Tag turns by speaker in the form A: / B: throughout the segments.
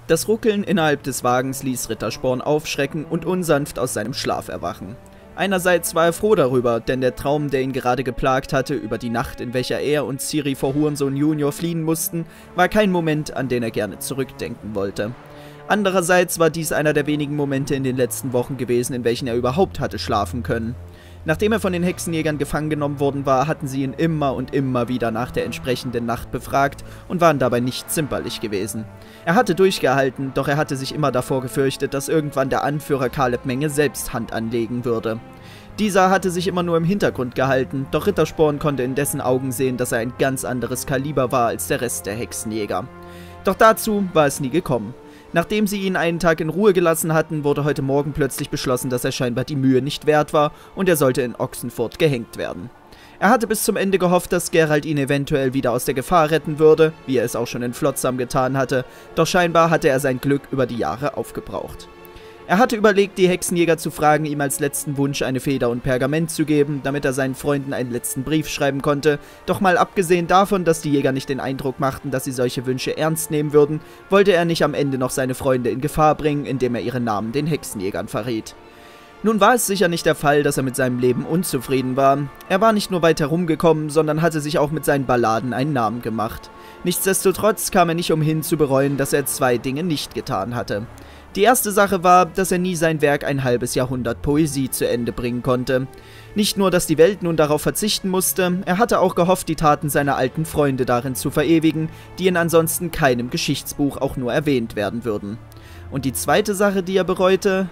A: Das Ruckeln innerhalb des Wagens ließ Rittersporn aufschrecken und unsanft aus seinem Schlaf erwachen. Einerseits war er froh darüber, denn der Traum, der ihn gerade geplagt hatte, über die Nacht, in welcher er und Ciri vor Hurensohn Junior fliehen mussten, war kein Moment, an den er gerne zurückdenken wollte. Andererseits war dies einer der wenigen Momente in den letzten Wochen gewesen, in welchen er überhaupt hatte schlafen können. Nachdem er von den Hexenjägern gefangen genommen worden war, hatten sie ihn immer und immer wieder nach der entsprechenden Nacht befragt und waren dabei nicht zimperlich gewesen. Er hatte durchgehalten, doch er hatte sich immer davor gefürchtet, dass irgendwann der Anführer Caleb Menge selbst Hand anlegen würde. Dieser hatte sich immer nur im Hintergrund gehalten, doch Rittersporn konnte in dessen Augen sehen, dass er ein ganz anderes Kaliber war als der Rest der Hexenjäger. Doch dazu war es nie gekommen. Nachdem sie ihn einen Tag in Ruhe gelassen hatten, wurde heute Morgen plötzlich beschlossen, dass er scheinbar die Mühe nicht wert war und er sollte in Oxenfurt gehängt werden. Er hatte bis zum Ende gehofft, dass Geralt ihn eventuell wieder aus der Gefahr retten würde, wie er es auch schon in Flotsam getan hatte, doch scheinbar hatte er sein Glück über die Jahre aufgebraucht. Er hatte überlegt, die Hexenjäger zu fragen, ihm als letzten Wunsch eine Feder und Pergament zu geben, damit er seinen Freunden einen letzten Brief schreiben konnte, doch mal abgesehen davon, dass die Jäger nicht den Eindruck machten, dass sie solche Wünsche ernst nehmen würden, wollte er nicht am Ende noch seine Freunde in Gefahr bringen, indem er ihre Namen den Hexenjägern verriet. Nun war es sicher nicht der Fall, dass er mit seinem Leben unzufrieden war. Er war nicht nur weit herumgekommen, sondern hatte sich auch mit seinen Balladen einen Namen gemacht. Nichtsdestotrotz kam er nicht umhin zu bereuen, dass er zwei Dinge nicht getan hatte. Die erste Sache war, dass er nie sein Werk ein halbes Jahrhundert Poesie zu Ende bringen konnte. Nicht nur, dass die Welt nun darauf verzichten musste, er hatte auch gehofft, die Taten seiner alten Freunde darin zu verewigen, die in ansonsten keinem Geschichtsbuch auch nur erwähnt werden würden. Und die zweite Sache, die er bereute...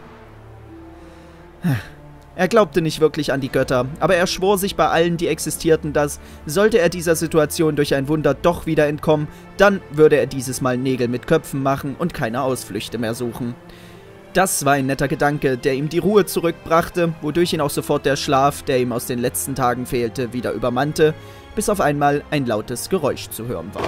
A: Er glaubte nicht wirklich an die Götter, aber er schwor sich bei allen, die existierten, dass, sollte er dieser Situation durch ein Wunder doch wieder entkommen, dann würde er dieses Mal Nägel mit Köpfen machen und keine Ausflüchte mehr suchen. Das war ein netter Gedanke, der ihm die Ruhe zurückbrachte, wodurch ihn auch sofort der Schlaf, der ihm aus den letzten Tagen fehlte, wieder übermannte, bis auf einmal ein lautes Geräusch zu hören war.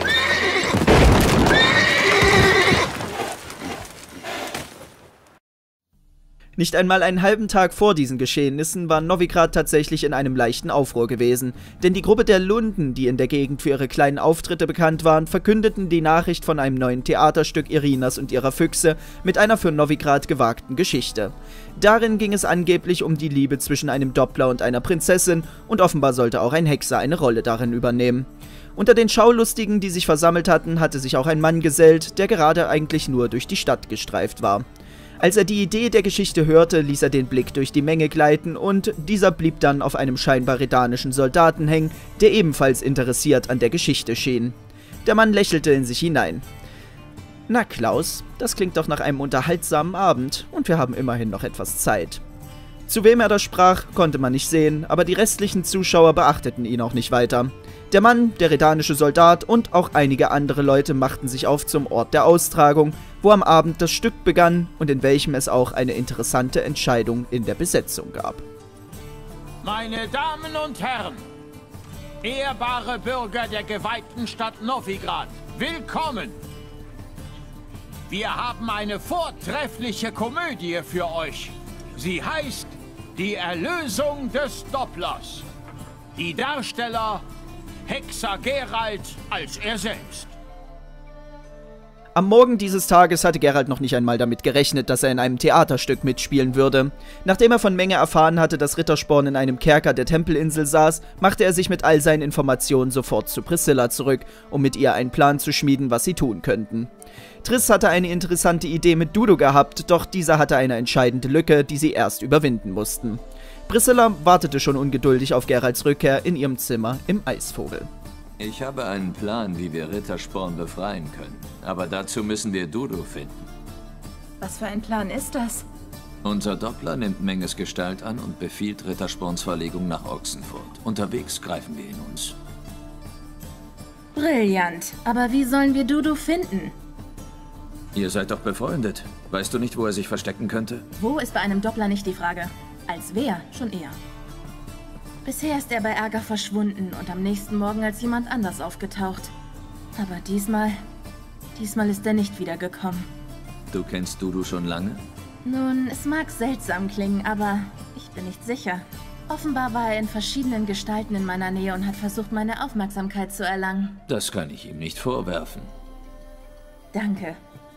A: Nicht einmal einen halben Tag vor diesen Geschehnissen war Novigrad tatsächlich in einem leichten Aufruhr gewesen, denn die Gruppe der Lunden, die in der Gegend für ihre kleinen Auftritte bekannt waren, verkündeten die Nachricht von einem neuen Theaterstück Irinas und ihrer Füchse mit einer für Novigrad gewagten Geschichte. Darin ging es angeblich um die Liebe zwischen einem Doppler und einer Prinzessin und offenbar sollte auch ein Hexer eine Rolle darin übernehmen. Unter den Schaulustigen, die sich versammelt hatten, hatte sich auch ein Mann gesellt, der gerade eigentlich nur durch die Stadt gestreift war. Als er die Idee der Geschichte hörte, ließ er den Blick durch die Menge gleiten und dieser blieb dann auf einem scheinbar redanischen Soldaten hängen, der ebenfalls interessiert an der Geschichte schien. Der Mann lächelte in sich hinein. »Na Klaus, das klingt doch nach einem unterhaltsamen Abend und wir haben immerhin noch etwas Zeit.« Zu wem er da sprach, konnte man nicht sehen, aber die restlichen Zuschauer beachteten ihn auch nicht weiter. Der Mann, der redanische Soldat und auch einige andere Leute machten sich auf zum Ort der Austragung, wo am Abend das Stück begann und in welchem es auch eine interessante Entscheidung in der Besetzung gab.
B: Meine Damen und Herren, ehrbare Bürger der geweihten Stadt Novigrad, willkommen! Wir haben eine vortreffliche Komödie für euch. Sie heißt Die Erlösung des Dopplers. Die Darsteller Hexer Geralt als er selbst.
A: Am Morgen dieses Tages hatte Geralt noch nicht einmal damit gerechnet, dass er in einem Theaterstück mitspielen würde. Nachdem er von Menge erfahren hatte, dass Rittersporn in einem Kerker der Tempelinsel saß, machte er sich mit all seinen Informationen sofort zu Priscilla zurück, um mit ihr einen Plan zu schmieden, was sie tun könnten. Triss hatte eine interessante Idee mit Dudu gehabt, doch dieser hatte eine entscheidende Lücke, die sie erst überwinden mussten. Priscilla wartete schon ungeduldig auf Geralts Rückkehr in ihrem Zimmer im Eisvogel.
C: Ich habe einen Plan, wie wir Rittersporn befreien können. Aber dazu müssen wir Dudu finden.
D: Was für ein Plan ist das?
C: Unser Doppler nimmt Menges Gestalt an und befiehlt Rittersporns Verlegung nach Oxenfurt. Unterwegs greifen wir ihn uns.
D: Brillant. Aber wie sollen wir Dudu finden?
C: Ihr seid doch befreundet. Weißt du nicht, wo er sich verstecken könnte?
D: Wo ist bei einem Doppler nicht die Frage. Als wer schon eher. Bisher ist er bei Ärger verschwunden und am nächsten Morgen als jemand anders aufgetaucht. Aber diesmal ist er nicht wiedergekommen.
C: Du kennst Dudu schon lange?
D: Nun, es mag seltsam klingen, aber ich bin nicht sicher. Offenbar war er in verschiedenen Gestalten in meiner Nähe und hat versucht, meine Aufmerksamkeit zu erlangen.
C: Das kann ich ihm nicht vorwerfen.
D: Danke.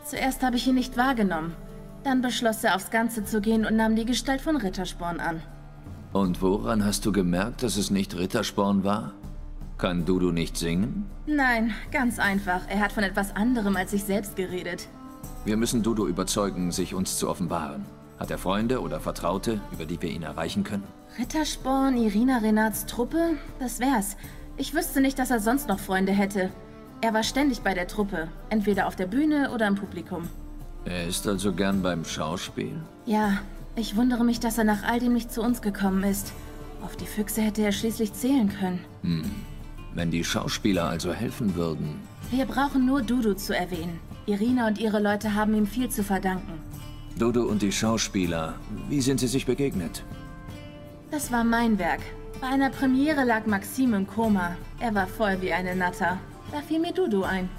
D: Zuerst habe ich ihn nicht wahrgenommen. Dann beschloss er, aufs Ganze zu gehen und nahm die Gestalt von Rittersporn an.
C: Und woran hast du gemerkt, dass es nicht Rittersporn war? Kann Dudu nicht singen?
D: Nein, ganz einfach. Er hat von etwas anderem als sich selbst geredet.
C: Wir müssen Dudu überzeugen, sich uns zu offenbaren. Hat er Freunde oder Vertraute, über die wir ihn erreichen können?
D: Rittersporn, Irina Renats Truppe? Das wär's. Ich wüsste nicht, dass er sonst noch Freunde hätte. Er war ständig bei der Truppe, entweder auf der Bühne oder im Publikum.
C: Er ist also gern beim Schauspiel?
D: Ja, ich wundere mich, dass er nach all dem nicht zu uns gekommen ist. Auf die Füchse hätte er schließlich zählen können.
C: Wenn die Schauspieler also helfen würden.
D: Wir brauchen nur Dudu zu erwähnen. Irina und ihre Leute haben ihm viel zu verdanken.
C: Dudu und die Schauspieler, wie sind sie sich begegnet?
D: Das war mein Werk. Bei einer Premiere lag Maxim im Koma. Er war voll wie eine Natter. Da fiel mir Dudu ein.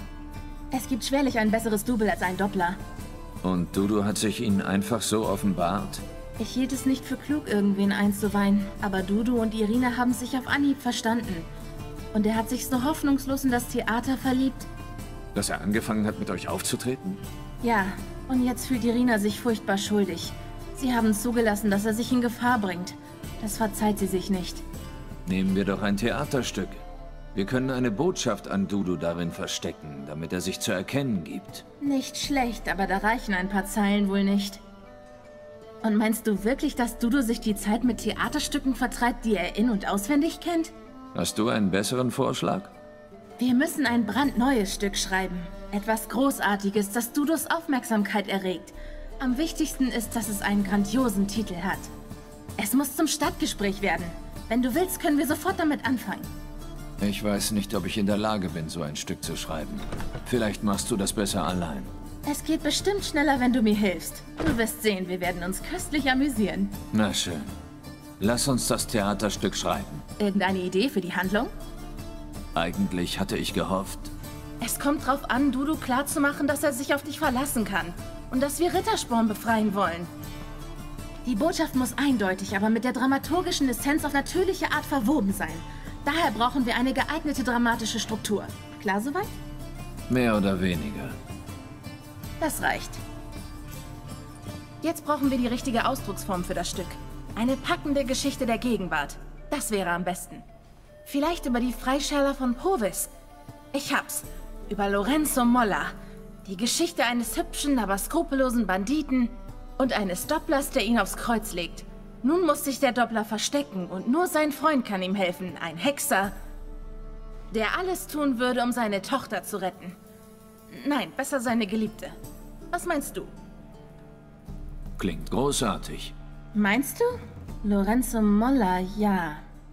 D: Es gibt schwerlich ein besseres Double als ein Doppler.
C: Und Dudu hat sich ihnen einfach so offenbart?
D: Ich hielt es nicht für klug, irgendwen einzuweihen, aber Dudu und Irina haben sich auf Anhieb verstanden. Und er hat sich so hoffnungslos in das Theater verliebt.
C: Dass er angefangen hat, mit euch aufzutreten?
D: Ja, und jetzt fühlt Irina sich furchtbar schuldig. Sie haben zugelassen, dass er sich in Gefahr bringt. Das verzeiht sie sich nicht.
C: Nehmen wir doch ein Theaterstück. Wir können eine Botschaft an Dudu darin verstecken, damit er sich zu erkennen gibt.
D: Nicht schlecht, aber da reichen ein paar Zeilen wohl nicht. Und meinst du wirklich, dass Dudu sich die Zeit mit Theaterstücken vertreibt, die er in- und auswendig kennt?
C: Hast du einen besseren Vorschlag?
D: Wir müssen ein brandneues Stück schreiben. Etwas Großartiges, das Dudus Aufmerksamkeit erregt. Am wichtigsten ist, dass es einen grandiosen Titel hat. Es muss zum Stadtgespräch werden. Wenn du willst, können wir sofort damit anfangen.
C: Ich weiß nicht, ob ich in der Lage bin, so ein Stück zu schreiben. Vielleicht machst du das besser allein.
D: Es geht bestimmt schneller, wenn du mir hilfst. Du wirst sehen, wir werden uns köstlich amüsieren.
C: Na schön. Lass uns das Theaterstück schreiben.
D: Irgendeine Idee für die Handlung?
C: Eigentlich hatte ich gehofft.
D: Es kommt drauf an, Dudu klarzumachen, dass er sich auf dich verlassen kann. Und dass wir Rittersporn befreien wollen. Die Botschaft muss eindeutig, aber mit der dramaturgischen Essenz auf natürliche Art verwoben sein. Daher brauchen wir eine geeignete dramatische Struktur. Klar soweit?
C: Mehr oder weniger.
D: Das reicht. Jetzt brauchen wir die richtige Ausdrucksform für das Stück. Eine packende Geschichte der Gegenwart. Das wäre am besten. Vielleicht über die Freischärler von Povis. Ich hab's. Über Lorenzo Molla. Die Geschichte eines hübschen, aber skrupellosen Banditen und eines Dopplers, der ihn aufs Kreuz legt. Nun muss sich der Doppler verstecken und nur sein Freund kann ihm helfen, ein Hexer, der alles tun würde, um seine Tochter zu retten. Nein, besser seine Geliebte. Was meinst du?
C: Klingt großartig.
D: Meinst du? Lorenzo Molla, ja.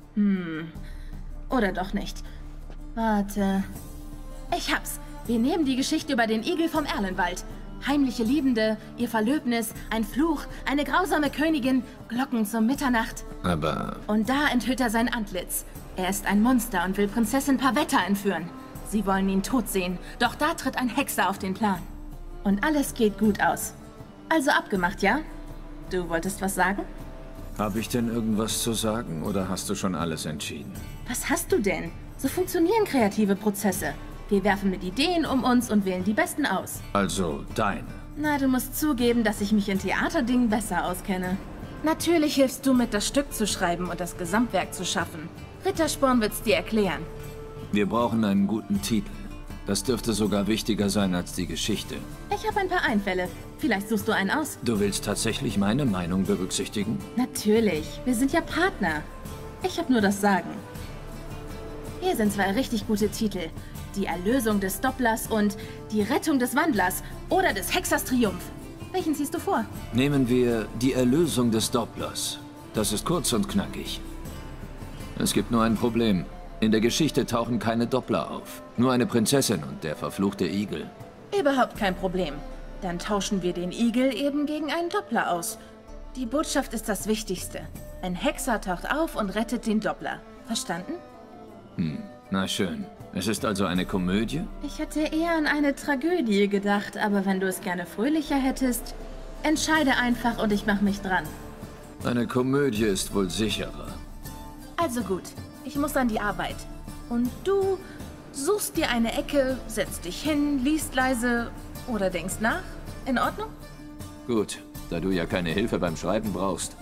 D: Oder doch nicht. Warte. Ich hab's. Wir nehmen die Geschichte über den Igel vom Erlenwald. Heimliche Liebende, ihr Verlöbnis, ein Fluch, eine grausame Königin, Glocken zur Mitternacht.
C: Aber...
D: Und da enthüllt er sein Antlitz. Er ist ein Monster und will Prinzessin Pavetta entführen. Sie wollen ihn tot sehen, doch da tritt ein Hexer auf den Plan. Und alles geht gut aus. Also abgemacht, ja? Du wolltest was sagen?
C: Habe ich denn irgendwas zu sagen oder hast du schon alles entschieden?
D: Was hast du denn? So funktionieren kreative Prozesse. Wir werfen mit Ideen um uns und wählen die besten aus.
C: Also deine.
D: Na, du musst zugeben, dass ich mich in Theaterdingen besser auskenne. Natürlich hilfst du mit, das Stück zu schreiben und das Gesamtwerk zu schaffen. Rittersporn wird's dir erklären.
C: Wir brauchen einen guten Titel. Das dürfte sogar wichtiger sein als die Geschichte.
D: Ich habe ein paar Einfälle. Vielleicht suchst du einen aus.
C: Du willst tatsächlich meine Meinung berücksichtigen?
D: Natürlich. Wir sind ja Partner. Ich habe nur das Sagen. Hier sind zwei richtig gute Titel. Die Erlösung des Dopplers und die Rettung des Wandlers oder des Hexers Triumph. Welchen ziehst du vor?
C: Nehmen wir die Erlösung des Dopplers. Das ist kurz und knackig. Es gibt nur ein Problem. In der Geschichte tauchen keine Doppler auf. Nur eine Prinzessin und der verfluchte Igel.
D: Überhaupt kein Problem. Dann tauschen wir den Igel eben gegen einen Doppler aus. Die Botschaft ist das Wichtigste. Ein Hexer taucht auf und rettet den Doppler. Verstanden?
C: Na schön. Es ist also eine Komödie?
D: Ich hätte eher an eine Tragödie gedacht, aber wenn du es gerne fröhlicher hättest, entscheide einfach und ich mache mich dran.
C: Eine Komödie ist wohl sicherer.
D: Also gut, ich muss an die Arbeit. Und du suchst dir eine Ecke, setzt dich hin, liest leise Oder denkst nach? In Ordnung?
C: Gut, da du ja keine Hilfe beim Schreiben brauchst.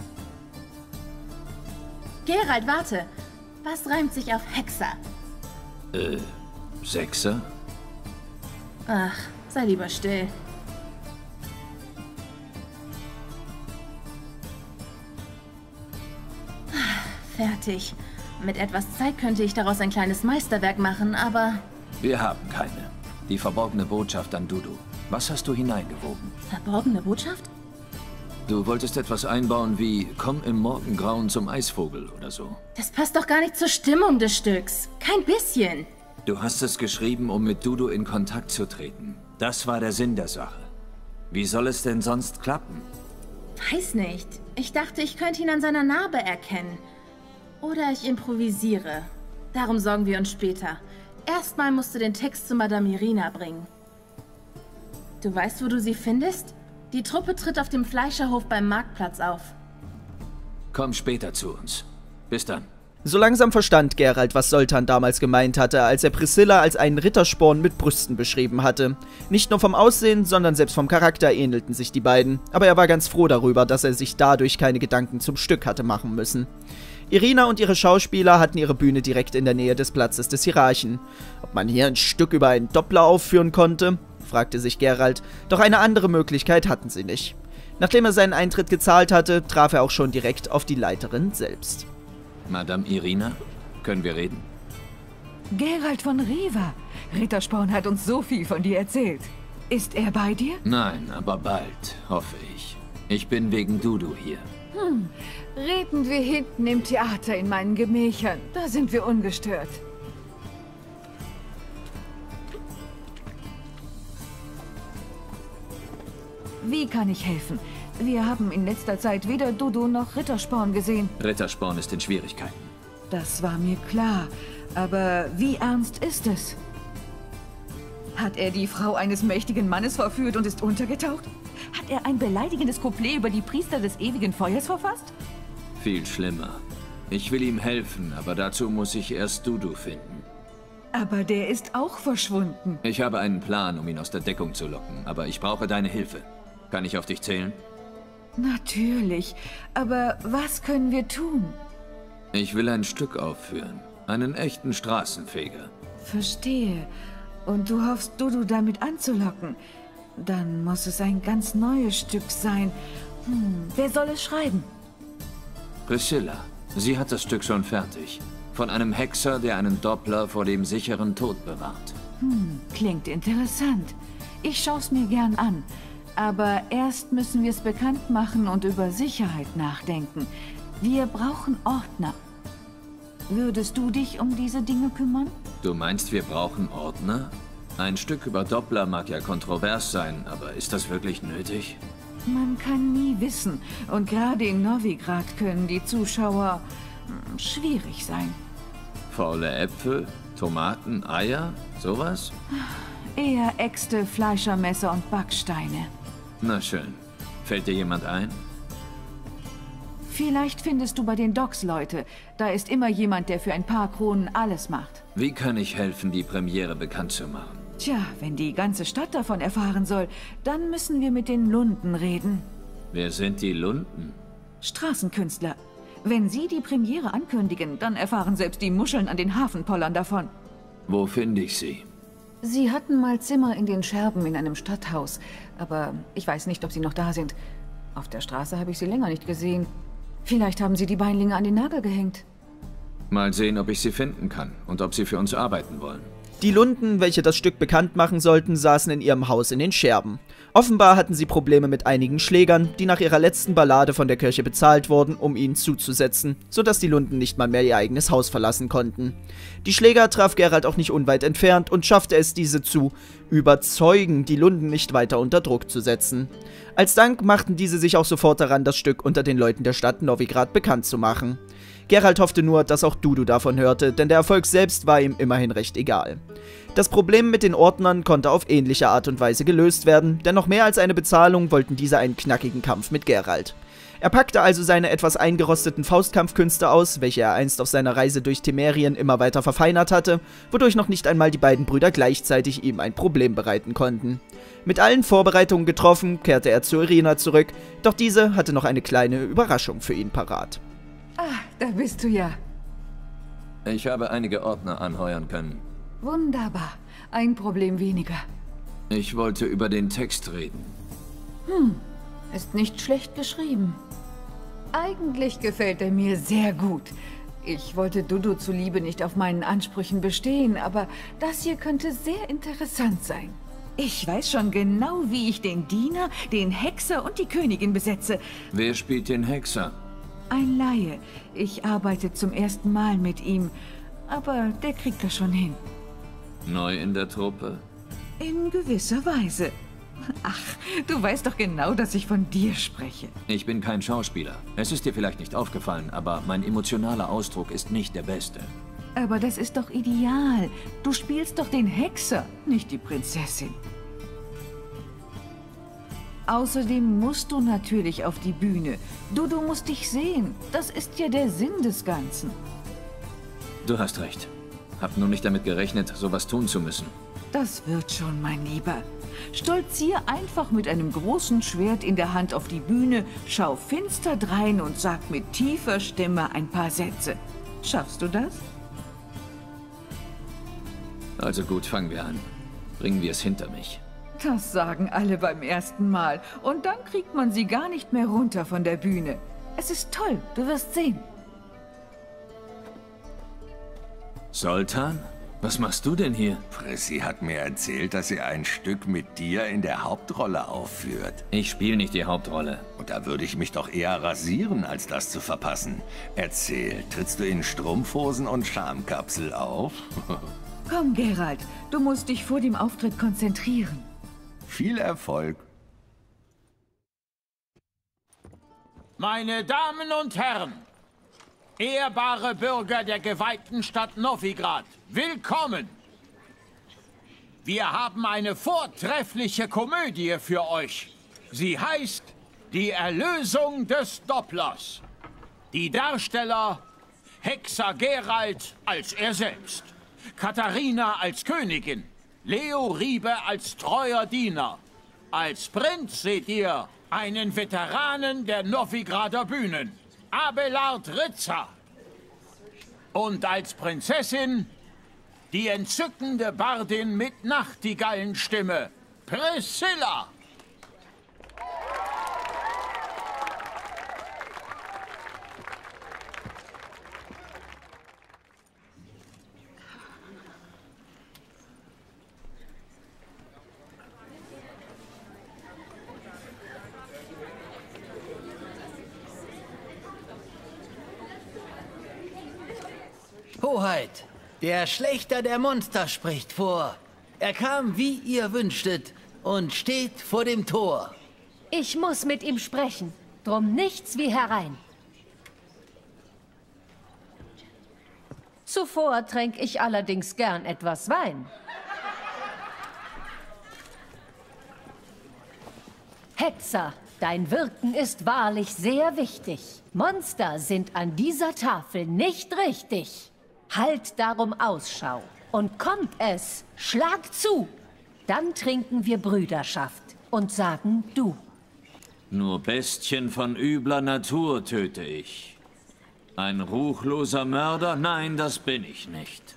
D: Geralt, warte. Was reimt sich auf Hexer?
C: Sechser?
D: Ach, sei lieber still. Fertig. Mit etwas Zeit könnte ich daraus ein kleines Meisterwerk machen, aber...
C: Wir haben keine. Die verborgene Botschaft an Dudu. Was hast du hineingewoben?
D: Verborgene Botschaft?
C: Du wolltest etwas einbauen wie „Komm im Morgengrauen zum Eisvogel" oder so.
D: Das passt doch gar nicht zur Stimmung des Stücks. Kein bisschen.
C: Du hast es geschrieben, um mit Dudu in Kontakt zu treten. Das war der Sinn der Sache. Wie soll es denn sonst klappen?
D: Weiß nicht. Ich dachte, ich könnte ihn an seiner Narbe erkennen. Oder ich improvisiere. Darum sorgen wir uns später. Erstmal musst du den Text zu Madame Irina bringen. Du weißt, wo du sie findest? Die Truppe tritt auf dem Fleischerhof beim Marktplatz auf.
C: Komm später zu uns. Bis dann.
A: So langsam verstand Geralt, was Zoltan damals gemeint hatte, als er Priscilla als einen Rittersporn mit Brüsten beschrieben hatte. Nicht nur vom Aussehen, sondern selbst vom Charakter ähnelten sich die beiden, aber er war ganz froh darüber, dass er sich dadurch keine Gedanken zum Stück hatte machen müssen. Irina und ihre Schauspieler hatten ihre Bühne direkt in der Nähe des Platzes des Hierarchen. Ob man hier ein Stück über einen Doppler aufführen konnte, fragte sich Geralt, doch eine andere Möglichkeit hatten sie nicht. Nachdem er seinen Eintritt gezahlt hatte, traf er auch schon direkt auf die Leiterin selbst.
C: Madame Irina, können wir reden?
E: Geralt von Riva. Rittersporn hat uns so viel von dir erzählt. Ist er bei dir?
C: Nein, aber bald, hoffe ich. Ich bin wegen Dudu hier.
E: Reden wir hinten im Theater in meinen Gemächern. Da sind wir ungestört. Wie kann ich helfen? Wir haben in letzter Zeit weder Dudu noch Rittersporn gesehen.
C: Rittersporn ist in Schwierigkeiten.
E: Das war mir klar. Aber wie ernst ist es? Hat er die Frau eines mächtigen Mannes verführt und ist untergetaucht? Hat er ein beleidigendes Couplet über die Priester des ewigen Feuers verfasst?
C: Viel schlimmer. Ich will ihm helfen, aber dazu muss ich erst Dudu finden.
E: Aber der ist auch verschwunden.
C: Ich habe einen Plan, um ihn aus der Deckung zu locken, aber ich brauche deine Hilfe. Kann ich auf dich zählen?
E: Natürlich. Aber was können wir tun?
C: Ich will ein Stück aufführen. Einen echten Straßenfeger.
E: Verstehe. Und du hoffst, Dudu damit anzulocken. Dann muss es ein ganz neues Stück sein. Wer soll es schreiben?
C: Priscilla. Sie hat das Stück schon fertig. Von einem Hexer, der einen Doppler vor dem sicheren Tod bewahrt.
E: Klingt interessant. Ich schaue es mir gern an. Aber erst müssen wir es bekannt machen und über Sicherheit nachdenken. Wir brauchen Ordner. Würdest du dich um diese Dinge kümmern?
C: Du meinst, wir brauchen Ordner? Ein Stück über Doppler mag ja kontrovers sein, aber ist das wirklich nötig?
E: Man kann nie wissen. Und gerade in Novigrad können die Zuschauer schwierig sein.
C: Faule Äpfel, Tomaten, Eier, sowas?
E: Eher Äxte, Fleischermesser und Backsteine.
C: Na schön. Fällt dir jemand ein?
E: Vielleicht findest du bei den Docks Leute. Da ist immer jemand, der für ein paar Kronen alles macht.
C: Wie kann ich helfen, die Premiere bekannt zu machen?
E: Tja, wenn die ganze Stadt davon erfahren soll, dann müssen wir mit den Lunden reden.
C: Wer sind die Lunden?
E: Straßenkünstler. Wenn sie die Premiere ankündigen, dann erfahren selbst die Muscheln an den Hafenpollern davon.
C: Wo finde ich sie?
E: Sie hatten mal Zimmer in den Scherben in einem Stadthaus, aber ich weiß nicht, ob sie noch da sind. Auf der Straße habe ich sie länger nicht gesehen. Vielleicht haben sie die Beinlinge an den Nagel gehängt.
C: Mal sehen, ob ich sie finden kann und ob sie für uns arbeiten wollen.
A: Die Lunden, welche das Stück bekannt machen sollten, saßen in ihrem Haus in den Scherben. Offenbar hatten sie Probleme mit einigen Schlägern, die nach ihrer letzten Ballade von der Kirche bezahlt wurden, um ihnen zuzusetzen, sodass die Lunden nicht mal mehr ihr eigenes Haus verlassen konnten. Die Schläger traf Geralt auch nicht unweit entfernt und schaffte es, diese zu überzeugen, die Lunden nicht weiter unter Druck zu setzen. Als Dank machten diese sich auch sofort daran, das Stück unter den Leuten der Stadt Novigrad bekannt zu machen. Geralt hoffte nur, dass auch Dudu davon hörte, denn der Erfolg selbst war ihm immerhin recht egal. Das Problem mit den Ordnern konnte auf ähnliche Art und Weise gelöst werden, denn noch mehr als eine Bezahlung wollten diese einen knackigen Kampf mit Geralt. Er packte also seine etwas eingerosteten Faustkampfkünste aus, welche er einst auf seiner Reise durch Temerien immer weiter verfeinert hatte, wodurch noch nicht einmal die beiden Brüder gleichzeitig ihm ein Problem bereiten konnten. Mit allen Vorbereitungen getroffen, kehrte er zu Irina zurück, doch diese hatte noch eine kleine Überraschung für ihn parat.
E: Ah, da bist du ja.
C: Ich habe einige Ordner anheuern können.
E: Wunderbar. Ein Problem weniger.
C: Ich wollte über den Text reden.
E: Ist nicht schlecht geschrieben. Eigentlich gefällt er mir sehr gut. Ich wollte Dudu zuliebe nicht auf meinen Ansprüchen bestehen, aber das hier könnte sehr interessant sein. Ich weiß schon genau, wie ich den Diener, den Hexer und die Königin besetze.
C: Wer spielt den Hexer?
E: Ein Laie. Ich arbeite zum ersten Mal mit ihm, aber der kriegt das schon hin.
C: Neu in der Truppe?
E: In gewisser Weise. Ach, du weißt doch genau, dass ich von dir spreche.
C: Ich bin kein Schauspieler. Es ist dir vielleicht nicht aufgefallen, aber mein emotionaler Ausdruck ist nicht der beste.
E: Aber das ist doch ideal. Du spielst doch den Hexer, nicht die Prinzessin. Außerdem musst du natürlich auf die Bühne. Du musst dich sehen. Das ist ja der Sinn des Ganzen.
C: Du hast recht. Hab nur nicht damit gerechnet, sowas tun zu müssen.
E: Das wird schon, mein Lieber. Stolzier einfach mit einem großen Schwert in der Hand auf die Bühne, schau finster drein und sag mit tiefer Stimme ein paar Sätze. Schaffst du das?
C: Also gut, fangen wir an. Bringen wir es hinter mich.
E: Das sagen alle beim ersten Mal. Und dann kriegt man sie gar nicht mehr runter von der Bühne. Es ist toll, du wirst sehen.
C: Sultan? Was machst du denn hier?
F: Prissy hat mir erzählt, dass sie ein Stück mit dir in der Hauptrolle aufführt.
C: Ich spiele nicht die Hauptrolle.
F: Und da würde ich mich doch eher rasieren, als das zu verpassen. Erzähl, trittst du in Strumpfhosen und Schamkapsel auf?
E: Komm, Geralt, du musst dich vor dem Auftritt konzentrieren.
F: Viel Erfolg.
B: Meine Damen und Herren, ehrbare Bürger der geweihten Stadt Novigrad, willkommen! Wir haben eine vortreffliche Komödie für euch. Sie heißt Die Erlösung des Dopplers. Die Darsteller Hexer Geralt als er selbst, Katharina als Königin, Leo Riebe als treuer Diener. Als Prinz seht ihr einen Veteranen der Novigrader Bühnen, Abelard Ritzer. Und als Prinzessin die entzückende Bardin mit Nachtigallenstimme, Priscilla.
G: Hoheit, der Schlächter der Monster spricht vor. Er kam, wie ihr wünschtet, und steht vor dem Tor.
H: Ich muss mit ihm sprechen. Drum nichts wie herein. Zuvor tränk ich allerdings gern etwas Wein. Hexer, dein Wirken ist wahrlich sehr wichtig. Monster sind an dieser Tafel nicht richtig. Halt darum Ausschau. Und kommt es, schlag zu. Dann trinken wir Brüderschaft und sagen du.
C: Nur Bestien von übler Natur töte ich. Ein ruchloser Mörder? Nein, das bin ich nicht.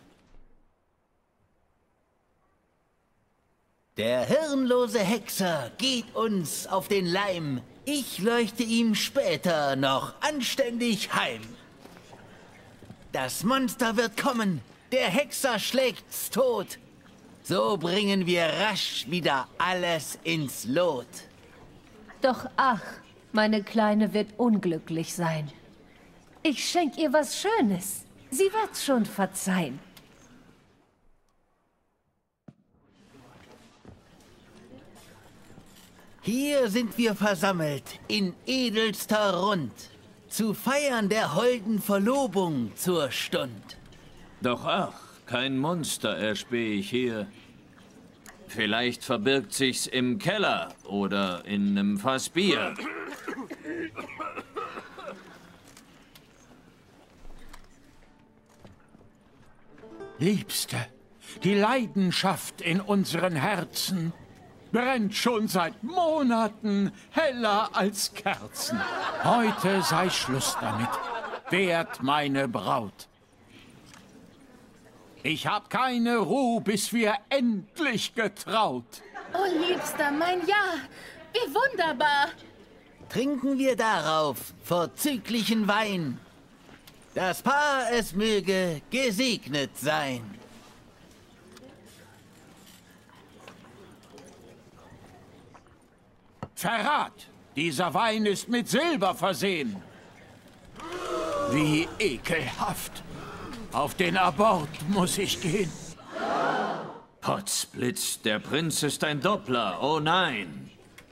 G: Der hirnlose Hexer geht uns auf den Leim. Ich leuchte ihm später noch anständig heim. Das Monster wird kommen, der Hexer schlägt's tot. So bringen wir rasch wieder alles ins Lot.
H: Doch ach, meine Kleine wird unglücklich sein. Ich schenk ihr was Schönes. Sie wird's schon verzeihen.
G: Hier sind wir versammelt, in edelster Rund, zu feiern der holden Verlobung zur Stund.
C: Doch ach, kein Monster erspähe ich hier. Vielleicht verbirgt sich's im Keller oder in einem Fass Bier.
B: Liebste, die Leidenschaft in unseren Herzen brennt schon seit Monaten heller als Kerzen. Heute sei Schluss damit. Wehrt meine Braut. Ich hab keine Ruhe, bis wir endlich getraut.
D: Oh, Liebster, mein Ja. Wie wunderbar.
G: Trinken wir darauf vorzüglichen Wein. Das Paar, es möge gesegnet sein.
B: Verrat! Dieser Wein ist mit Silber versehen. Wie ekelhaft. Auf den Abort muss ich gehen.
C: Potzblitz, der Prinz ist ein Doppler, oh nein.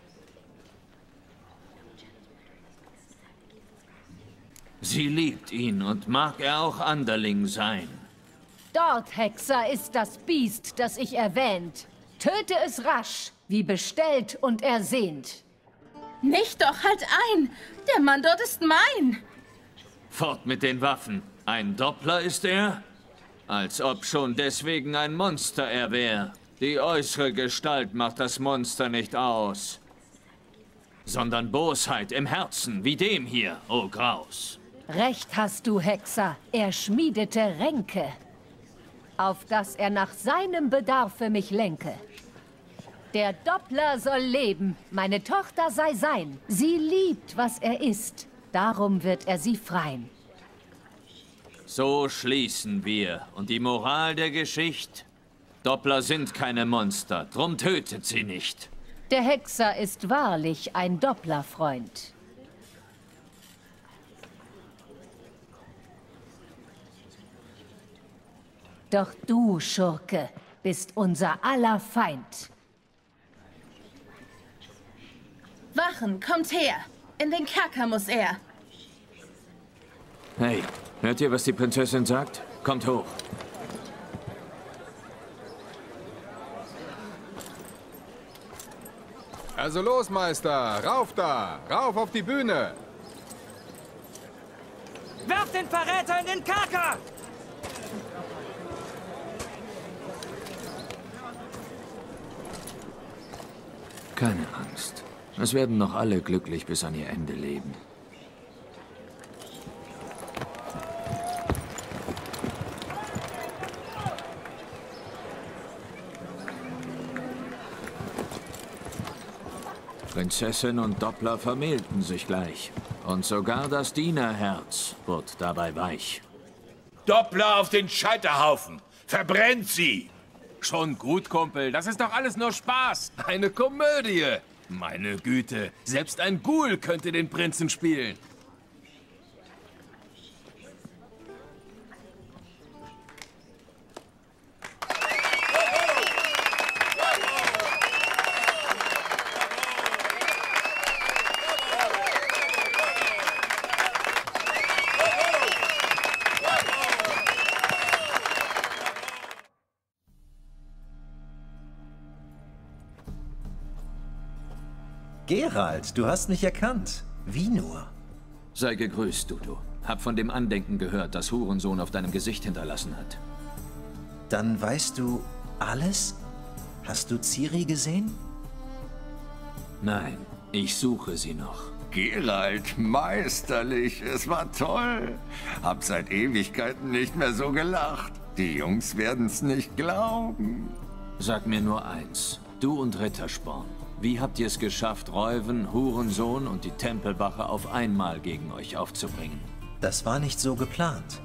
C: Sie liebt ihn und mag er auch Anderling sein.
H: Dort, Hexer, ist das Biest, das ich erwähnt. Töte es rasch, wie bestellt und ersehnt.
D: Nicht doch, halt ein! Der Mann dort ist mein!
C: Fort mit den Waffen. Ein Doppler ist er? Als ob schon deswegen ein Monster er wär. Die äußere Gestalt macht das Monster nicht aus, sondern Bosheit im Herzen, wie dem hier, o Graus.
H: Recht hast du, Hexer. Er schmiedete Ränke, auf dass er nach seinem Bedarfe mich lenke. Der Doppler soll leben, meine Tochter sei sein. Sie liebt, was er ist, darum wird er sie freien.
C: So schließen wir. Und die Moral der Geschichte? Doppler sind keine Monster, drum tötet sie nicht.
H: Der Hexer ist wahrlich ein Dopplerfreund. Doch du, Schurke, bist unser aller Feind.
D: Wachen, kommt her! In den Kerker muss er!
C: Hey, hört ihr, was die Prinzessin sagt? Kommt hoch.
I: Also los, Meister! Rauf da! Rauf auf die Bühne!
J: Werft den Verräter in den Kerker!
C: Keine Angst. Es werden noch alle glücklich bis an ihr Ende leben. Prinzessin und Doppler vermählten sich gleich. Und sogar das Dienerherz wurde dabei weich.
K: Doppler auf den Scheiterhaufen! Verbrennt sie! Schon gut, Kumpel. Das ist doch alles nur Spaß. Eine Komödie. Meine Güte, selbst ein Ghoul könnte den Prinzen spielen.
L: Geralt, du hast mich erkannt. Wie nur?
C: Sei gegrüßt, Dudu. Hab von dem Andenken gehört, das Hurensohn auf deinem Gesicht hinterlassen hat.
L: Dann weißt du alles? Hast du Ciri gesehen?
C: Nein, ich suche sie noch.
F: Geralt, meisterlich. Es war toll. Hab seit Ewigkeiten nicht mehr so gelacht. Die Jungs werden's nicht glauben.
C: Sag mir nur eins. Du und Rittersporn. Wie habt ihr es geschafft, Reuven, Hurensohn und die Tempelwache auf einmal gegen euch aufzubringen?
L: Das war nicht so geplant.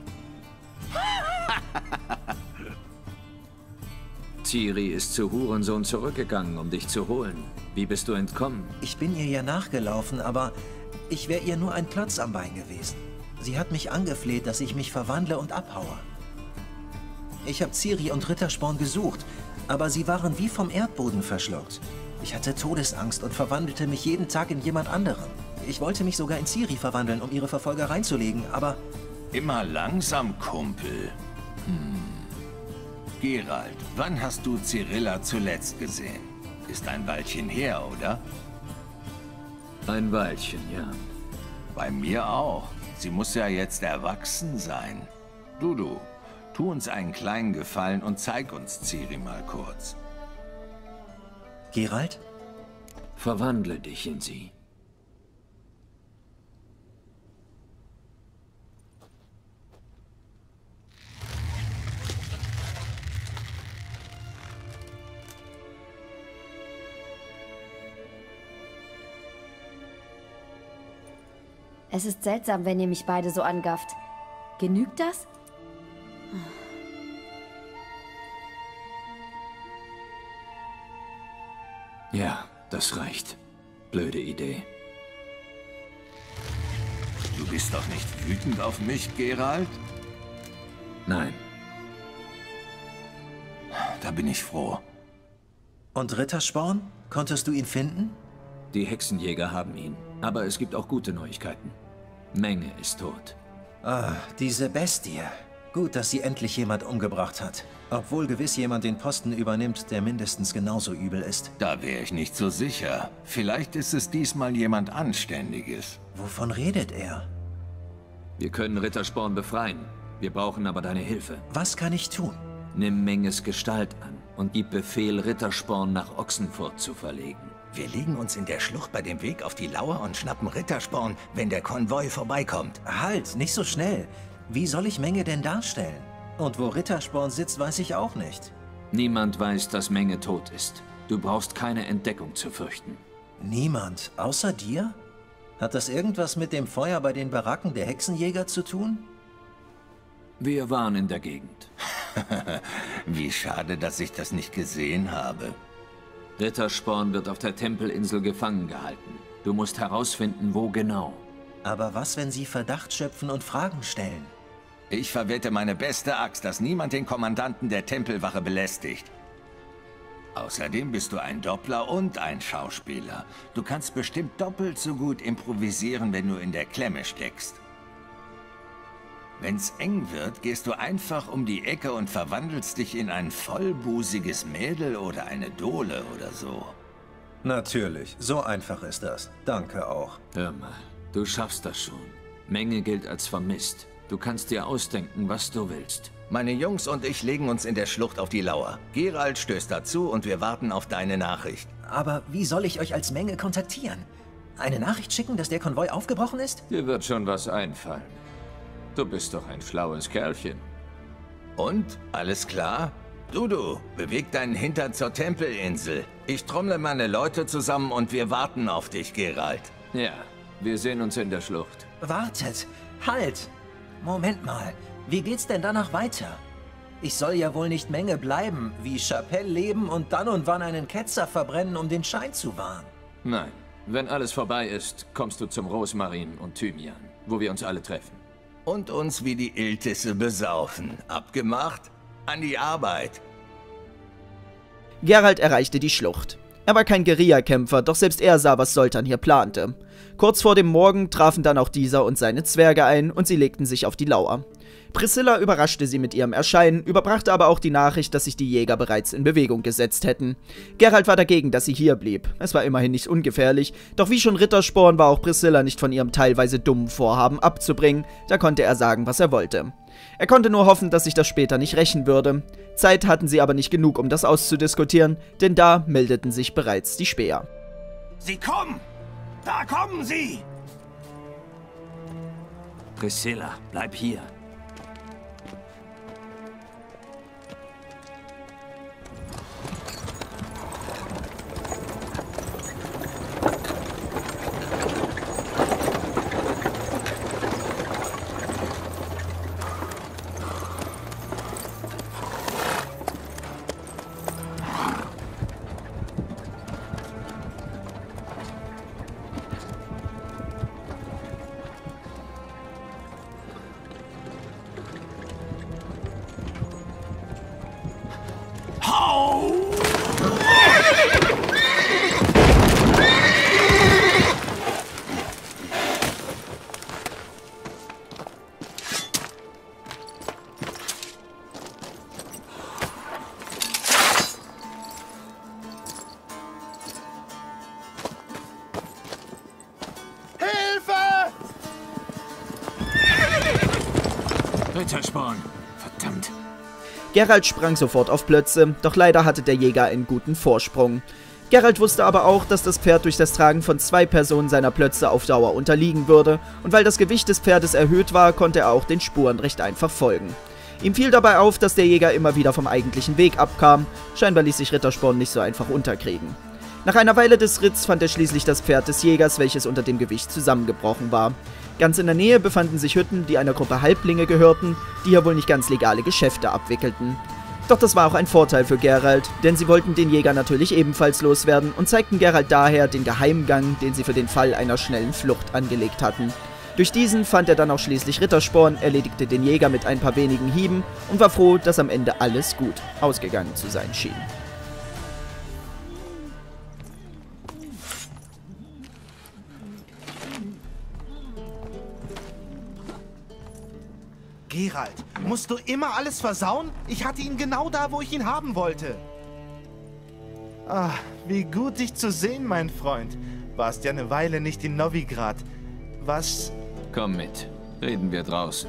C: Ciri ist zu Hurensohn zurückgegangen, um dich zu holen. Wie bist du entkommen?
L: Ich bin ihr ja nachgelaufen, aber ich wäre ihr nur ein Klotz am Bein gewesen. Sie hat mich angefleht, dass ich mich verwandle und abhaue. Ich habe Ciri und Rittersporn gesucht, aber sie waren wie vom Erdboden verschluckt. Ich hatte Todesangst und verwandelte mich jeden Tag in jemand anderen. Ich wollte mich sogar in Ciri verwandeln, um ihre Verfolger reinzulegen, aber...
F: Immer langsam, Kumpel. Geralt, wann hast du Cirilla zuletzt gesehen? Ist ein Weilchen her, oder?
C: Ein Weilchen, ja.
F: Bei mir auch. Sie muss ja jetzt erwachsen sein. Dudu, tu uns einen kleinen Gefallen und zeig uns Ciri mal kurz.
L: Geralt?
C: Verwandle dich in sie.
M: Es ist seltsam, wenn ihr mich beide so angafft. Genügt das?
C: Ja, das reicht. Blöde Idee.
F: Du bist doch nicht wütend auf mich, Geralt?
C: Nein.
F: Da bin ich froh.
L: Und Rittersporn? Konntest du ihn finden?
C: Die Hexenjäger haben ihn. Aber es gibt auch gute Neuigkeiten. Menge ist tot.
L: Ah, diese Bestie. Gut, dass sie endlich jemand umgebracht hat. Obwohl gewiss jemand den Posten übernimmt, der mindestens genauso übel ist.
F: Da wäre ich nicht so sicher. Vielleicht ist es diesmal jemand Anständiges.
L: Wovon redet er?
C: Wir können Rittersporn befreien. Wir brauchen aber deine Hilfe.
L: Was kann ich tun?
C: Nimm Menges Gestalt an und gib Befehl, Rittersporn nach Ochsenfurt zu verlegen.
N: Wir legen uns in der Schlucht bei dem Weg auf die Lauer und schnappen Rittersporn, wenn der Konvoi vorbeikommt.
L: Halt, nicht so schnell. Wie soll ich Menge denn darstellen? Und wo Rittersporn sitzt, weiß ich auch nicht.
C: Niemand weiß, dass Menge tot ist. Du brauchst keine Entdeckung zu fürchten.
L: Niemand? Außer dir? Hat das irgendwas mit dem Feuer bei den Baracken der Hexenjäger zu tun?
C: Wir waren in der Gegend.
F: Wie schade, dass ich das nicht gesehen habe.
C: Rittersporn wird auf der Tempelinsel gefangen gehalten. Du musst herausfinden, wo genau.
L: Aber was, wenn sie Verdacht schöpfen und Fragen stellen?
F: Ich verwette meine beste Axt, dass niemand den Kommandanten der Tempelwache belästigt. Außerdem bist du ein Doppler und ein Schauspieler. Du kannst bestimmt doppelt so gut improvisieren, wenn du in der Klemme steckst. Wenn's eng wird, gehst du einfach um die Ecke und verwandelst dich in ein vollbusiges Mädel oder eine Dole oder so.
L: Natürlich, so einfach ist das. Danke auch.
C: Hör mal, du schaffst das schon. Menge gilt als vermisst. Du kannst dir ausdenken, was du willst.
N: Meine Jungs und ich legen uns in der Schlucht auf die Lauer. Geralt stößt dazu und wir warten auf deine Nachricht.
L: Aber wie soll ich euch als Menge kontaktieren? Eine Nachricht schicken, dass der Konvoi aufgebrochen ist?
C: Dir wird schon was einfallen. Du bist doch ein schlaues Kerlchen.
F: Und? Alles klar? Dudu, beweg deinen Hintern zur Tempelinsel. Ich trommle meine Leute zusammen und wir warten auf dich, Geralt.
C: Ja, wir sehen uns in der Schlucht.
L: Wartet! Halt! Moment mal, wie geht's denn danach weiter? Ich soll ja wohl nicht Menge bleiben, wie Chapelle leben und dann und wann einen Ketzer verbrennen, um den Schein zu wahren.
C: Nein, wenn alles vorbei ist, kommst du zum Rosmarin und Thymian, wo wir uns alle treffen.
F: Und uns wie die Iltisse besaufen. Abgemacht? An die Arbeit!
A: Geralt erreichte die Schlucht. Er war kein Guerillakämpfer, doch selbst er sah, was Zoltan hier plante. Kurz vor dem Morgen trafen dann auch dieser und seine Zwerge ein und sie legten sich auf die Lauer. Priscilla überraschte sie mit ihrem Erscheinen, überbrachte aber auch die Nachricht, dass sich die Jäger bereits in Bewegung gesetzt hätten. Geralt war dagegen, dass sie hier blieb. Es war immerhin nicht ungefährlich, doch wie schon Rittersporn war auch Priscilla nicht von ihrem teilweise dummen Vorhaben abzubringen, da konnte er sagen, was er wollte. Er konnte nur hoffen, dass sich das später nicht rächen würde. Zeit hatten sie aber nicht genug, um das auszudiskutieren, denn da meldeten sich bereits die Späher.
B: Sie kommen! Da kommen sie!
C: Priscilla, bleib hier. Rittersporn! Verdammt!
A: Geralt sprang sofort auf Plötze, doch leider hatte der Jäger einen guten Vorsprung. Geralt wusste aber auch, dass das Pferd durch das Tragen von 2 Personen seiner Plötze auf Dauer unterliegen würde, und weil das Gewicht des Pferdes erhöht war, konnte er auch den Spuren recht einfach folgen. Ihm fiel dabei auf, dass der Jäger immer wieder vom eigentlichen Weg abkam. Scheinbar ließ sich Rittersporn nicht so einfach unterkriegen. Nach einer Weile des Ritts fand er schließlich das Pferd des Jägers, welches unter dem Gewicht zusammengebrochen war. Ganz in der Nähe befanden sich Hütten, die einer Gruppe Halblinge gehörten, die hier wohl nicht ganz legale Geschäfte abwickelten. Doch das war auch ein Vorteil für Geralt, denn sie wollten den Jäger natürlich ebenfalls loswerden und zeigten Geralt daher den Geheimgang, den sie für den Fall einer schnellen Flucht angelegt hatten. Durch diesen fand er dann auch schließlich Rittersporn, erledigte den Jäger mit ein paar wenigen Hieben und war froh, dass am Ende alles gut ausgegangen zu sein schien.
O: Geralt, musst du immer alles versauen? Ich hatte ihn genau da, wo ich ihn haben wollte. Ah, wie gut dich zu sehen, mein Freund. Warst ja eine Weile nicht in Novigrad. Was...
C: Komm mit. Reden wir draußen.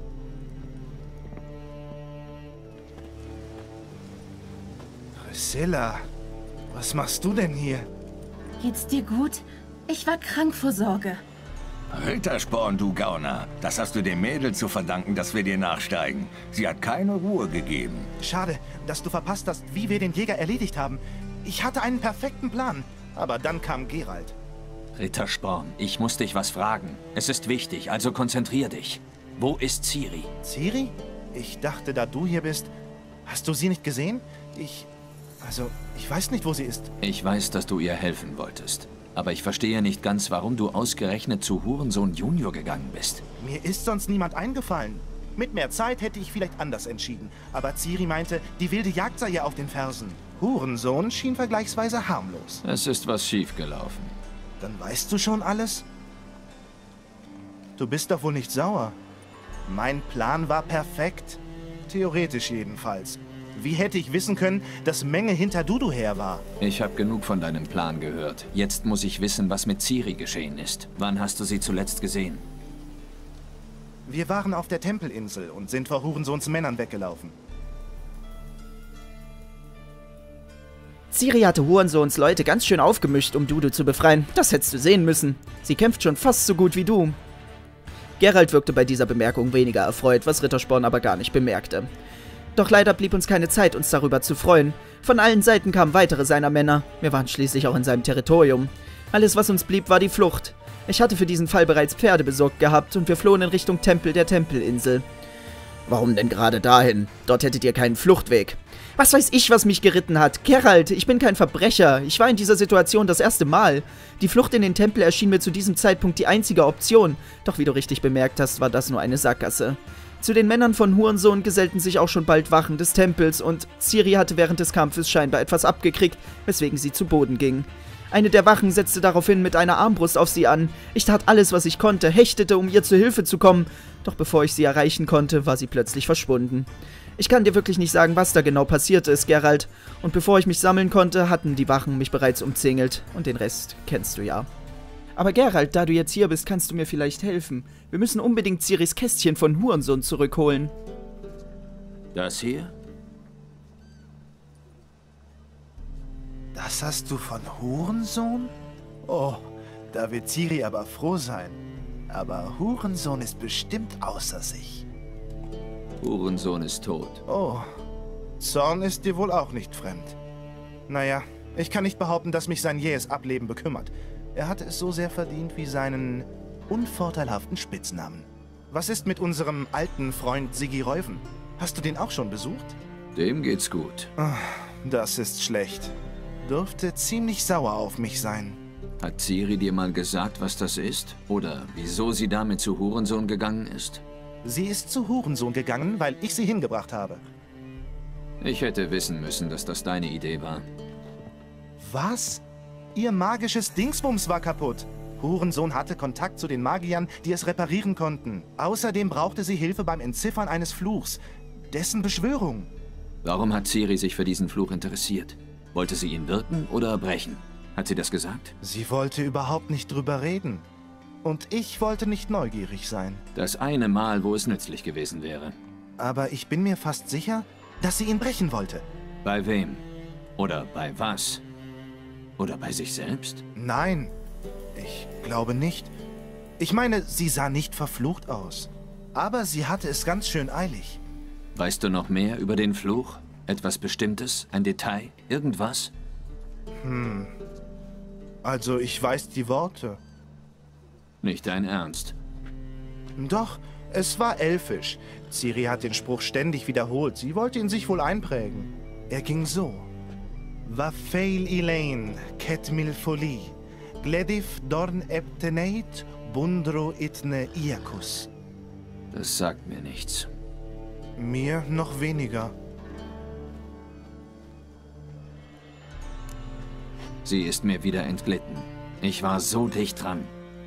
O: Priscilla, was machst du denn hier?
D: Geht's dir gut? Ich war krank vor Sorge.
F: Rittersporn, du Gauner. Das hast du dem Mädel zu verdanken, dass wir dir nachsteigen. Sie hat keine Ruhe gegeben.
O: Schade, dass du verpasst hast, wie wir den Jäger erledigt haben. Ich hatte einen perfekten Plan, aber dann kam Geralt.
C: Rittersporn, ich muss dich was fragen. Es ist wichtig, also konzentrier dich. Wo ist Ciri?
O: Ciri? Ich dachte, da du hier bist... Hast du sie nicht gesehen? Ich weiß nicht, wo sie ist.
C: Ich weiß, dass du ihr helfen wolltest. Aber ich verstehe nicht ganz, warum du ausgerechnet zu Hurensohn Junior gegangen bist.
O: Mir ist sonst niemand eingefallen. Mit mehr Zeit hätte ich vielleicht anders entschieden. Aber Ciri meinte, die wilde Jagd sei ihr auf den Fersen. Hurensohn schien vergleichsweise harmlos.
C: Es ist was schiefgelaufen.
O: Dann weißt du schon alles? Du bist doch wohl nicht sauer. Mein Plan war perfekt. Theoretisch jedenfalls. Wie hätte ich wissen können, dass Menge hinter Dudu her war?
C: Ich habe genug von deinem Plan gehört. Jetzt muss ich wissen, was mit Ciri geschehen ist. Wann hast du sie zuletzt gesehen?
O: Wir waren auf der Tempelinsel und sind vor Hurensohns Männern weggelaufen.
A: Ciri hatte Hurensohns Leute ganz schön aufgemischt, um Dudu zu befreien. Das hättest du sehen müssen. Sie kämpft schon fast so gut wie du. Geralt wirkte bei dieser Bemerkung weniger erfreut, was Rittersporn aber gar nicht bemerkte. Doch leider blieb uns keine Zeit, uns darüber zu freuen. Von allen Seiten kamen weitere seiner Männer. Wir waren schließlich auch in seinem Territorium. Alles, was uns blieb, war die Flucht. Ich hatte für diesen Fall bereits Pferde besorgt gehabt und wir flohen in Richtung Tempel der Tempelinsel. Warum denn gerade dahin? Dort hättet ihr keinen Fluchtweg. Was weiß ich, was mich geritten hat? Geralt, ich bin kein Verbrecher. Ich war in dieser Situation das erste Mal. Die Flucht in den Tempel erschien mir zu diesem Zeitpunkt die einzige Option. Doch wie du richtig bemerkt hast, war das nur eine Sackgasse. Zu den Männern von Hurensohn gesellten sich auch schon bald Wachen des Tempels und Ciri hatte während des Kampfes scheinbar etwas abgekriegt, weswegen sie zu Boden ging. Eine der Wachen setzte daraufhin mit einer Armbrust auf sie an. Ich tat alles, was ich konnte, hechtete, um ihr zu Hilfe zu kommen. Doch bevor ich sie erreichen konnte, war sie plötzlich verschwunden. Ich kann dir wirklich nicht sagen, was da genau passiert ist, Geralt. Und bevor ich mich sammeln konnte, hatten die Wachen mich bereits umzingelt. Und den Rest kennst du ja. Aber Geralt, da du jetzt hier bist, kannst du mir vielleicht helfen. Wir müssen unbedingt Ciris Kästchen von Hurensohn zurückholen.
C: Das hier?
O: Das hast du von Hurensohn? Oh, da wird Ciri aber froh sein. Aber Hurensohn ist bestimmt außer sich.
C: Hurensohn ist tot.
O: Oh, Zorn ist dir wohl auch nicht fremd. Naja, ich kann nicht behaupten, dass mich sein jähes Ableben bekümmert. Er hatte es so sehr verdient wie seinen unvorteilhaften Spitznamen. Was ist mit unserem alten Freund Siggi Reuven? Hast du den auch schon besucht?
C: Dem geht's gut.
O: Das ist schlecht. Dürfte ziemlich sauer auf mich sein.
C: Hat Ciri dir mal gesagt, was das ist? Oder wieso sie damit zu Hurensohn gegangen ist?
O: Sie ist zu Hurensohn gegangen, weil ich sie hingebracht habe.
C: Ich hätte wissen müssen, dass das deine Idee war.
O: Was? Ihr magisches Dingsbums war kaputt. Hurensohn hatte Kontakt zu den Magiern, die es reparieren konnten. Außerdem brauchte sie Hilfe beim Entziffern eines Fluchs. Dessen Beschwörung.
C: Warum hat Ciri sich für diesen Fluch interessiert? Wollte sie ihn wirken oder brechen? Hat sie das gesagt?
O: Sie wollte überhaupt nicht drüber reden. Und ich wollte nicht neugierig sein.
C: Das eine Mal, wo es nützlich gewesen wäre.
O: Aber ich bin mir fast sicher, dass sie ihn brechen wollte.
C: Bei wem? Oder bei was? Oder bei sich selbst?
O: Nein, ich glaube nicht. Ich meine, sie sah nicht verflucht aus. Aber sie hatte es ganz schön eilig.
C: Weißt du noch mehr über den Fluch? Etwas Bestimmtes? Ein Detail? Irgendwas?
O: Also, ich weiß die Worte.
C: Nicht dein Ernst.
O: Doch, es war elfisch. Ciri hat den Spruch ständig wiederholt. Sie wollte ihn sich wohl einprägen. Er ging so. Vafail Elaine, Ketmil Foli, Gledif Dorn Epteneit, Bundro Itne Iakus.
C: Das sagt mir nichts.
O: Mir noch weniger.
C: Sie ist mir wieder entglitten. Ich war so dicht dran.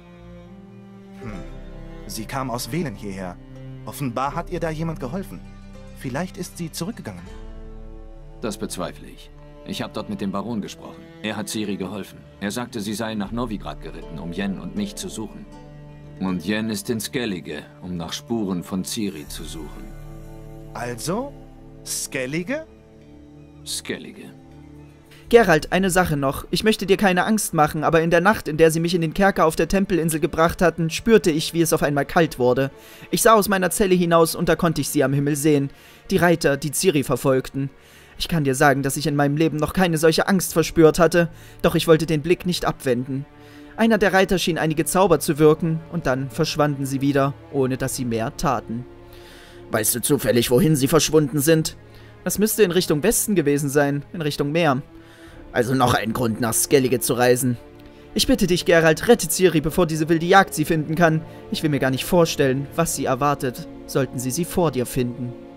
O: Sie kam aus Velen hierher. Offenbar hat ihr da jemand geholfen. Vielleicht ist sie zurückgegangen.
C: Das bezweifle ich. Ich habe dort mit dem Baron gesprochen. Er hat Ciri geholfen. Er sagte, sie sei nach Novigrad geritten, um Yen und mich zu suchen. Und Yen ist in Skellige, um nach Spuren von Ciri zu suchen.
O: Also? Skellige?
C: Skellige.
A: Geralt, eine Sache noch. Ich möchte dir keine Angst machen, aber in der Nacht, in der sie mich in den Kerker auf der Tempelinsel gebracht hatten, spürte ich, wie es auf einmal kalt wurde. Ich sah aus meiner Zelle hinaus und da konnte ich sie am Himmel sehen. Die Reiter, die Ciri verfolgten. Ich kann dir sagen, dass ich in meinem Leben noch keine solche Angst verspürt hatte, doch ich wollte den Blick nicht abwenden. Einer der Reiter schien einige Zauber zu wirken, und dann verschwanden sie wieder, ohne dass sie mehr taten. Weißt du zufällig, wohin sie verschwunden sind? Das müsste in Richtung Westen gewesen sein, in Richtung Meer. Also noch ein Grund, nach Skellige zu reisen. Ich bitte dich, Geralt, rette Ciri, bevor diese wilde Jagd sie finden kann. Ich will mir gar nicht vorstellen, was sie erwartet, sollten sie vor dir finden.